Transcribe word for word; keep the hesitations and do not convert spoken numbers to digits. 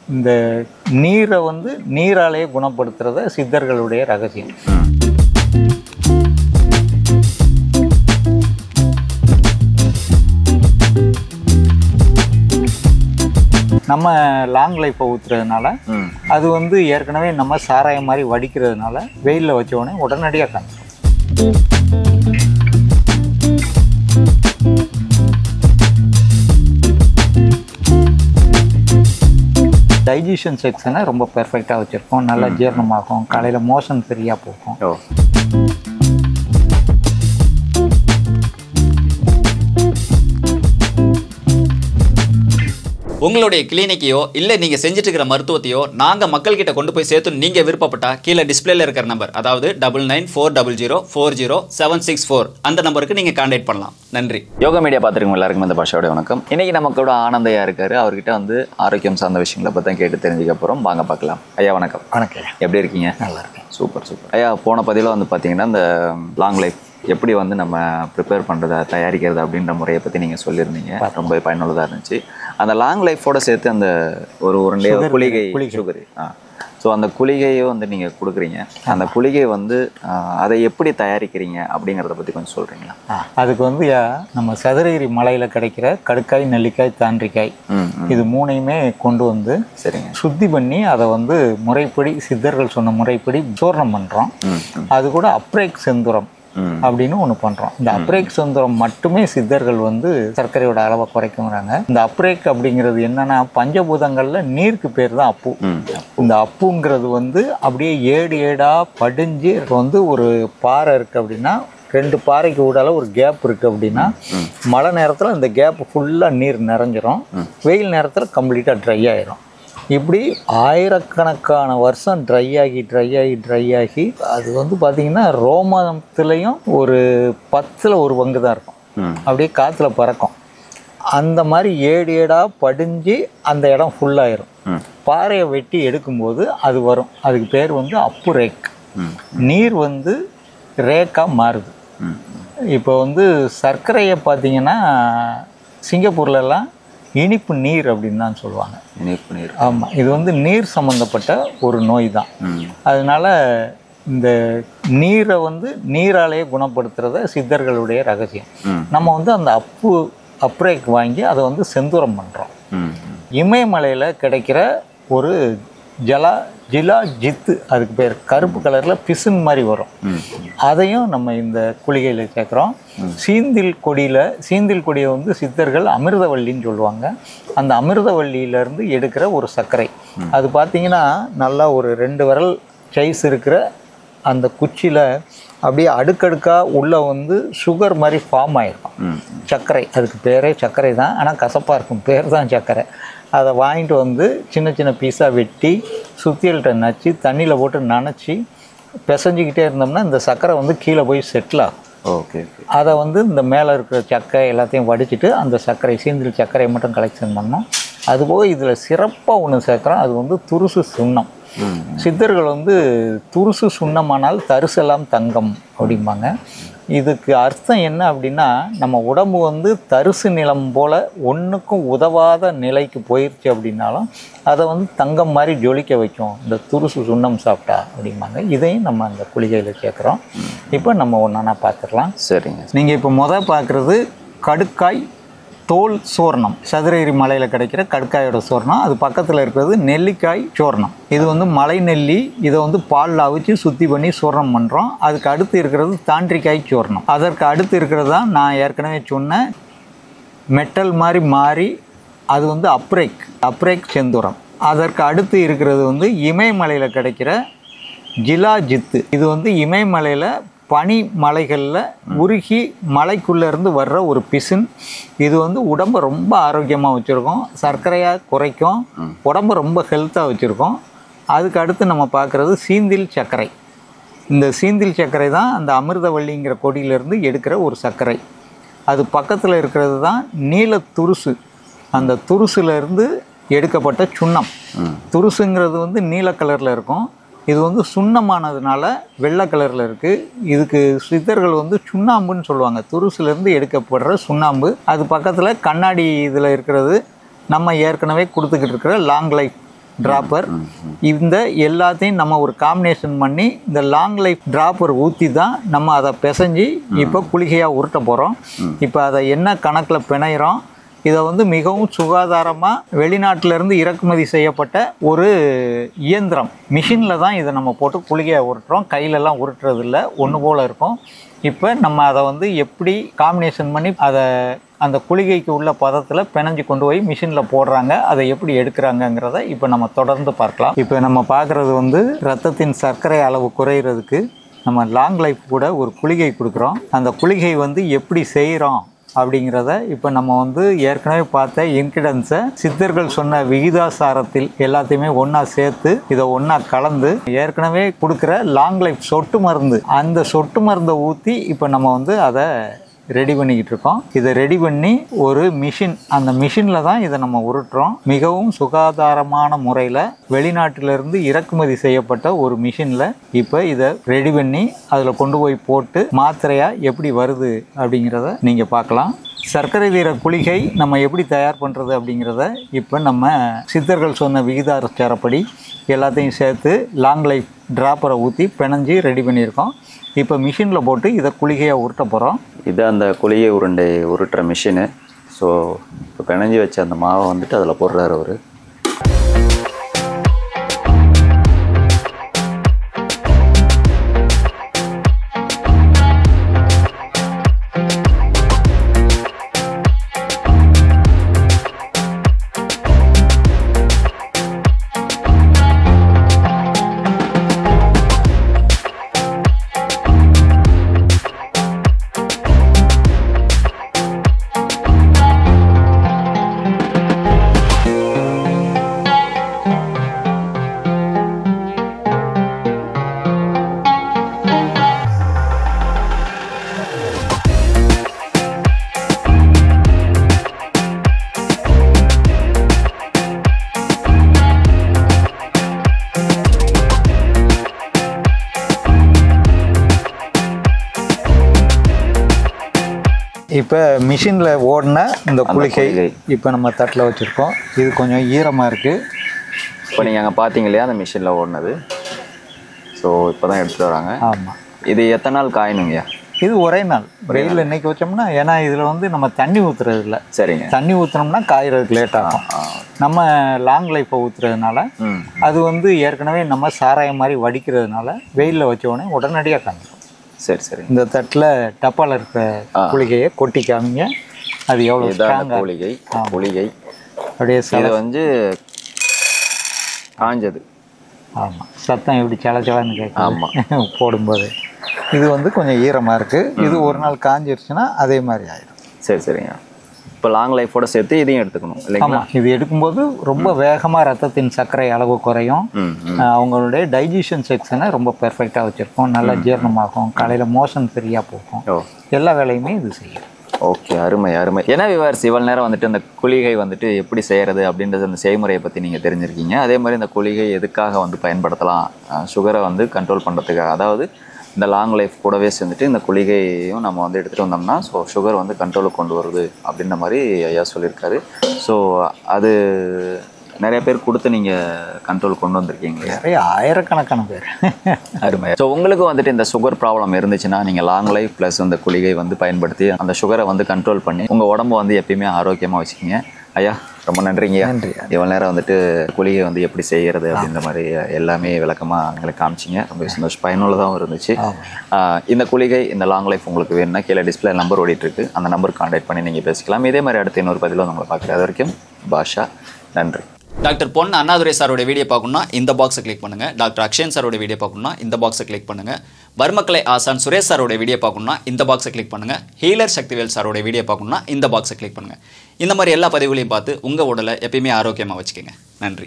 இந்த நீரை வந்து நீராலேயே குணப்படுத்துறத சித்தர்களுடைய ரகசியம். நம்ம லாங் லைஃப்பை ஊற்றுறதுனால அது வந்து ஏற்கனவே நம்ம சாராயம் மாதிரி வடிக்கிறதுனால வெயிலில் வச்ச உடனே உடனடியாக காமிக்கும். டைஜஷன் செக்ஷனை ரொம்ப பெர்ஃபெக்டாக வச்சுருக்கோம். நல்லா ஜீரணமாகும். காலையில் மோஷன் ஃப்ரீயாக போகும். உங்களுடைய கிளினிக்கையோ இல்லை நீங்கள் செஞ்சுட்டு இருக்கிற மருத்துவத்தையோ நாங்கள் மக்கள்கிட்ட கொண்டு போய் சேர்த்து நீங்கள் விருப்பப்பட்டா கீழே டிஸ்பிளேல இருக்கிற நம்பர், அதாவது double nine four double zero four zero seven six four அந்த நம்பருக்கு நீங்கள் கான்டாக்ட் பண்ணலாம். நன்றி. யோகா மீடியா பார்த்துருக்கோம் எல்லாருக்கும் இந்த பாஷாவோட வணக்கம். இன்னைக்கு நமக்கு கூட ஆனந்தையா இருக்காரு. அவர்கிட்ட வந்து ஆரோக்கியம் சார்ந்த விஷயங்களை பற்றி தான் கேட்டு தெரிஞ்சுக்க போகிறோம். வாங்க பார்க்கலாம். ஐயா வணக்கம். வணக்கம். எப்படி இருக்கீங்க? நல்லா இருக்கேன். Super super. ஐயா, போன பதிவில் வந்து பார்த்தீங்கன்னா இந்த லாங் லைஃப் எப்படி வந்து நம்ம ப்ரிப்பேர் பண்ணுறதா தயாரிக்கிறது அப்படின்ற முறையை பற்றி நீங்கள் சொல்லியிருந்தீங்க. ரொம்ப பயனுள்ளதாக இருந்துச்சு. அந்த லாங் லைஃபோட சேர்த்து அந்த ஒரு உருண்டை குளிகை சுகர் ஆ ஸோ அந்த குளிகையை வந்து நீங்கள் கொடுக்குறீங்க. அந்த குளிகை வந்து அதை எப்படி தயாரிக்கிறீங்க அப்படிங்கிறத பற்றி கொஞ்சம் சொல்கிறீங்களா? அதுக்கு வந்து நம்ம சதுரகிரி மலையில் கிடைக்கிற கடுக்காய், நெல்லிக்காய், தாண்டிக்காய் இது மூணையுமே கொண்டு வந்து சரிங்க சுத்தி பண்ணி அதை வந்து முறைப்படி சித்தர்கள் சொன்ன முறைப்படி சூர்ணம் பண்ணுறோம். அது கூட அப்ரேக் செந்துரம் அப்படின்னு ஒன்று பண்ணுறோம். இந்த அப்ரேக் செந்துரம் மட்டுமே சித்தர்கள் வந்து சர்க்கரையோட அளவை குறைக்குங்கிறாங்க. இந்த அப்ரேக் அப்படிங்கிறது என்னன்னா, பஞ்சபூதங்களில் நீருக்கு பேர் தான் அப்பு. இந்த அப்புங்கிறது வந்து அப்படியே ஏடு ஏடாக படிஞ்சு வந்து ஒரு பாறை இருக்குது அப்படின்னா, ரெண்டு பாறைக்கு ஊடால ஒரு கேப் இருக்குது அப்படின்னா, மழை நேரத்தில் இந்த கேப் ஃபுல்லாக நீர் நிறைஞ்சிரும். வெயில் நேரத்தில் கம்ப்ளீட்டாக ட்ரை ஆயிரும். இப்படி ஆயிரக்கணக்கான வருஷம் ட்ரை ஆகி ட்ரை ஆகி ட்ரை ஆகி அது வந்து பார்த்திங்கன்னா ரோமத்துலேயும் ஒரு பத்தில் ஒரு பங்கு தான் இருக்கும். அப்படியே காற்றுல பறக்கும். அந்த மாதிரி ஏடு ஏடாக படிஞ்சு அந்த இடம் ஃபுல்லாயிரும். பாறையை வெட்டி எடுக்கும்போது அது வரும். அதுக்கு பேர் வந்து அப்பு ரேக். நீர் வந்து ரேக்காக மாறுது. இப்போ வந்து சர்க்கரையை பார்த்திங்கன்னா சிங்கப்பூர்லலாம் இனிப்பு நீர் அப்படின்னு தான் சொல்லுவாங்க. இனிப்பு நீர். ஆமாம், இது வந்து நீர் சம்மந்தப்பட்ட ஒரு நோய் தான். அதனால் இந்த நீரை வந்து நீராலேயே குணப்படுத்துறத சித்தர்களுடைய ரகசியம். நம்ம வந்து அந்த அப்பு அப்ரேக் வாங்கி அதை வந்து செந்தூரம் பண்ணுறோம். இமயமலையில் கிடைக்கிற ஒரு ஜலா ஜிலா ஜித்து, அதுக்கு பேர் கருப்பு கலரில் பிசுன் மாதிரி வரும். அதையும் நம்ம இந்த குளிகையில் சேர்க்குறோம். சீந்தில் கொடியில் சீந்தில் கொடியை வந்து சித்தர்கள் அமிர்தவள்ளின்னு சொல்லுவாங்க. அந்த அமிர்தவள்ளியிலேருந்து எடுக்கிற ஒரு சர்க்கரை. அது பார்த்திங்கன்னா நல்லா ஒரு ரெண்டு விரல் சைஸ் இருக்கிற அந்த குச்சியில் அப்படியே அடுக்கடுக்காக உள்ளே வந்து சுகர் மாதிரி ஃபார்ம் ஆகிருக்கும். சர்க்கரை, அதுக்கு பேரே சர்க்கரை தான். ஆனால் கசப்பாக இருக்கும். பேர் தான் சர்க்கரை. அதை வாங்கிட்டு வந்து சின்ன சின்ன பீஸாக வெட்டி சுத்தியல்கிட்ட நச்சு தண்ணியில் போட்டு நனைச்சி பிசைஞ்சிக்கிட்டே இருந்தோம்னா இந்த சர்க்கரை வந்து கீழே போய் செட்டில் ஆகும். ஓகே. அதை வந்து இந்த மேலே இருக்கிற சக்கரை எல்லாத்தையும் வடிச்சிட்டு அந்த சர்க்கரை சீந்தில் சர்க்கரையை மட்டும் கலெக்ஷன் பண்ணோம். அதுபோக இதில் சிறப்பாக ஒன்று சேர்க்குறோம். அது வந்து துருசு சுண்ணம். சித்தர்கள் வந்து துருசு சுண்ணமானால் தரிசெல்லாம் தங்கம் அப்படிம்பாங்க. இதுக்கு அர்த்தம் என்ன அப்படின்னா, நம்ம உடம்பு வந்து தரிசு நிலம் போல் ஒன்றுக்கும் உதவாத நிலைக்கு போயிடுச்சு அப்படின்னாலும் அதை வந்து தங்கம் மாதிரி ஜொலிக்க வைக்கும் இந்த துருசு சுண்ணம் சாப்பிட்டா அப்படிம்பாங்க. இதையும் நம்ம அந்த குளிகையில் சேர்க்குறோம். இப்போ நம்ம ஒன்றா பார்த்துக்கலாம். சரிங்க. நீங்கள் இப்போ முதல் பார்க்குறது கடுக்காய் தோல் சூர்ணம். சதுரகிரி மலையில் கிடைக்கிற கடுக்காயோட சூர்ணம். அது பக்கத்தில் இருக்கிறது நெல்லிக்காய் சூர்ணம். இது வந்து மலை நெல்லி. இதை வந்து பாலில் அவிச்சு சுத்தி பண்ணி சூர்ணம் பண்ணுறோம். அதுக்கு அடுத்து இருக்கிறது தாண்டிக்காய் சூர்ணம். அதற்கு அடுத்து இருக்கிறது தான் நான் ஏற்கனவே சொன்ன மெட்டல் மாதிரி மாறி அது வந்து அப்ரேக் அப்ரேக் செந்தூரம். அதற்கு அடுத்து இருக்கிறது வந்து இமயமலையில் கிடைக்கிற ஜிலா ஜித்து. இது வந்து இமயமலையில் பனி மலைகளில் உருகி மலைக்குள்ளேருந்து வர்ற ஒரு பிசின். இது வந்து உடம்பை ரொம்ப ஆரோக்கியமாக வச்சுருக்கோம். சர்க்கரையாக குறைக்கும். உடம்பை ரொம்ப ஹெல்த்தாக வச்சுருக்கோம். அதுக்கு அடுத்து நம்ம பார்க்குறது சீந்தில் சர்க்கரை. இந்த சீந்தில் சர்க்கரை தான் அந்த அமிர்தவள்ளிங்கிற கொடியிலேருந்து எடுக்கிற ஒரு சர்க்கரை. அது பக்கத்தில் இருக்கிறது தான் நீல துருசு. அந்த துருசுலேருந்து எடுக்கப்பட்ட சுண்ணம். துருசுங்கிறது வந்து நீல கலரில் இருக்கும். இது வந்து சுண்ணமானதுனால வெள்ளை கலரில் இருக்குது. இதுக்கு சித்தர்கள் வந்து சுண்ணாம்புன்னு சொல்லுவாங்க. துருசுலேருந்து எடுக்கப்படுற சுண்ணாம்பு. அது பக்கத்தில் கண்ணாடி இதில் இருக்கிறது நம்ம ஏற்கனவே கொடுத்துக்கிட்டு இருக்கிற லாங் லைஃப் டிராப்பர், இந்த எல்லாத்தையும் நம்ம ஒரு காம்பினேஷன் பண்ணி இந்த லாங் லைஃப் டிராப்பர் ஊற்றி தான் நம்ம அதை பிசைஞ்சு இப்போ குளிகையாக உருட்ட போகிறோம். இப்போ அதை என்ன கணக்கில் பிணையிறோம், இதை வந்து மிகவும் சுகாதாரமாக வெளிநாட்டிலேருந்து இறக்குமதி செய்யப்பட்ட ஒரு இயந்திரம் மிஷினில் தான் இதை நம்ம போட்டு குளிகையாக உருட்டுறோம். கையிலலாம் உருட்டுறது இல்லை, ஒன்று போல் இருக்கும். இப்போ நம்ம அதை வந்து எப்படி காம்பினேஷன் பண்ணி அதை அந்த குளிகைக்கு உள்ள பதத்தில் பிணைஞ்சு கொண்டு போய் மிஷினில் போடுறாங்க, அதை எப்படி எடுக்கிறாங்கங்கிறத இப்போ நம்ம தொடர்ந்து பார்க்கலாம். இப்போ நம்ம பார்க்குறது வந்து ரத்தத்தின் சர்க்கரை அளவு குறையிறதுக்கு நம்ம லாங் லைஃப் கூட ஒரு குளிகை கொடுக்குறோம். அந்த குளிகை வந்து எப்படி செய்கிறோம் அப்படிங்கிறத இப்போ நம்ம வந்து ஏற்கனவே பார்த்த இன்கிடன்ஸை சித்தர்கள் சொன்ன விகிதாசாரத்தில் எல்லாத்தையுமே ஒன்றா சேர்த்து இதை ஒன்றா கலந்து ஏற்கனவே கொடுக்குற லாங் லைஃப் சொட்டு மருந்து, அந்த சொட்டு மருந்தை ஊற்றி இப்போ நம்ம வந்து அதை ரெடி பண்ணிக்கிட்டு இருக்கோம். இதை ரெடி பண்ணி ஒரு மிஷின், அந்த மிஷினில் தான் இதை நம்ம உருட்டுறோம். மிகவும் சுகாதாரமான முறையில் வெளிநாட்டிலிருந்து இறக்குமதி செய்யப்பட்ட ஒரு மிஷினில் இப்போ இதை ரெடி பண்ணி அதில் கொண்டு போய் போட்டு மாத்திரையாக எப்படி வருது அப்படிங்கிறத நீங்கள் பார்க்கலாம். சர்க்கரை வீர குளிகை நம்ம எப்படி தயார் பண்ணுறது அப்படிங்கிறத இப்போ நம்ம சித்தர்கள் சொன்ன விகிதாச்சாரப்படி எல்லாத்தையும் சேர்த்து லாங் லைஃப் டிராப்பரை ஊற்றி பிணைஞ்சி ரெடி பண்ணியிருக்கோம். இப்போ மிஷினில் போட்டு இதை குளிகையாக உருட்ட போகிறோம். இது அந்த குளிகை உருண்டை உருட்டுற மிஷினு. ஸோ இப்போ பிணைஞ்சி வச்ச அந்த மாவை வந்துட்டு அதில் போடுறாரு அவர். இப்போ மிஷினில் ஓடின இந்த குளிகை இப்போ நம்ம தட்டில் வச்சுருக்கோம். இது கொஞ்சம் ஈரமாக இருக்குது. இப்போ நீங்கள் அங்கே பார்த்தீங்க இல்லையா அந்த மிஷினில் ஓடினது. ஸோ இப்போ தான் எடுத்துகிட்டு வராங்க. ஆமாம். இது எத்தனை நாள் காயணுங்கய்யா? இது ஒரே நாள் வெயிலில் இன்றைக்கி வச்சோம்னா, ஏன்னா இதில் வந்து நம்ம தண்ணி ஊற்றுறது இல்லை. சரிங்க. தண்ணி ஊற்றினோம்னா காய்கிறதுக்கு லேட் ஆகும். நம்ம லாங் லைஃப்பை ஊற்றுறதுனால அது வந்து ஏற்கனவே நம்ம சாராயம் மாதிரி வடிக்கிறதுனால வெயிலில் வச்ச உடனே உடனடியாக காய்க்கும். சரி சரி. இந்த தட்டில் டப்பாவில் இருக்கிற குளிகையை கொட்டி காமிங்க. அது எவ்வளோ ஸ்ட்ராங்காக குளிகை குளிகை அப்படியே இது வந்து காஞ்சது. ஆமாம், சத்தம் எப்படி சல சலன்னு கேட்கும். ஆமாம், போடும்போது இது வந்து கொஞ்சம் ஈரமாக இருக்குது. இது ஒரு நாள் காஞ்சிருச்சுன்னா அதே மாதிரி ஆகிடும். சரி சரிங்க. இப்போ லாங் லைஃபோட சேர்த்து இதையும் எடுத்துக்கணும் இல்லைங்களா? இது எடுக்கும்போது ரொம்ப வேகமாக ரத்தத்தின் சர்க்கரை அளவு குறையும். அவங்களுடைய டைஜஷன் செக்ஷனை ரொம்ப பெர்ஃபெக்டாக வச்சுருக்கோம். நல்லா ஜீரணமாகும். காலையில் மோஷன் ஃப்ரீயாக போகும். எல்லா வேலையுமே இது செய்யும். ஓகே, அருமை அருமை. ஏன்னா விவார்ஸ் இவ்வளோ நேரம் வந்துட்டு அந்த குளிகை வந்துட்டு எப்படி செய்கிறது அப்படின்றது அந்த செய்முறையை பற்றி நீங்கள் தெரிஞ்சிருக்கீங்க. அதே மாதிரி இந்த குளிகை எதுக்காக வந்து பயன்படுத்தலாம், சுகரை வந்து கண்ட்ரோல் பண்ணுறதுக்காக. அதாவது இந்த லாங் லைஃப் கூடவே சேர்ந்துட்டு இந்த குளிகையும் நம்ம வந்து எடுத்துகிட்டு வந்தோம்னா ஸோ சுகர் வந்து கண்ட்ரோலுக்கு கொண்டு வருது அப்படின்ற மாதிரி ஐயா சொல்லியிருக்காரு. ஸோ அது நிறைய பேர் கொடுத்து நீங்கள் கண்ட்ரோல் கொண்டு வந்திருக்கீங்க. நிறைய ஆயிரக்கணக்கான பேர். அருமை. ஸோ உங்களுக்கு வந்துட்டு இந்த சுகர் ப்ராப்ளம் இருந்துச்சுன்னா நீங்கள் லாங் லைஃப் ப்ளஸ் அந்த குளிகை வந்து பயன்படுத்தி அந்த சுகரை வந்து கண்ட்ரோல் பண்ணி உங்கள் உடம்பு வந்து எப்பயுமே ஆரோக்கியமாக வச்சுக்கிங்க. ஐயா ரொம்ப நன்றிங்க. நன்றி. இவ்வளோ நேரம் வந்துட்டு குளிகை வந்து எப்படி செய்கிறது அப்படின்ற மாதிரி எல்லாமே விளக்கமாக எங்களுக்கு காமிச்சிங்க. ரொம்ப சந்தோஷம், பயனுள்ளதாகவும் இருந்துச்சு. இந்த குளிகை இந்த லாங் லைஃப் உங்களுக்கு வேணும்னா கீழே டிஸ்பிளே நம்பர் ஓடிட்டுருக்கு, அந்த நம்பருக்கு கான்டாக்ட் பண்ணி நீங்கள் பேசிக்கலாம். இதே மாதிரி அடுத்த இன்னொரு பதிவில் உங்களை பார்க்குறது வரைக்கும் பாஷா, நன்றி. டாக்டர் பொன் அண்ணாதுரை சாரோட வீடியோ பார்க்கணும்னா இந்த பாக்ஸை கிளிக் பண்ணுங்கள். டாக்டர் அக்ஷயன் சாரோட வீடியோ பார்க்கணும்னா இந்த பாக்ஸை கிளிக் பண்ணுங்கள். வர்மக்கலை ஆசான் சுரேஷ் சாரோட வீடியோ பார்க்கணும்னா இந்த பாக்ஸை கிளிக் பண்ணுங்கள். ஹீலர் சக்திவேல் சாரோட வீடியோ பார்க்கணும்னா இந்த பாக்ஸை கிளிக் பண்ணுங்கள். இந்த மாதிரி எல்லா பதிவுகளையும் பார்த்து உங்கள் உடலை எப்பயுமே ஆரோக்கியமாக வச்சுக்கோங்க. நன்றி.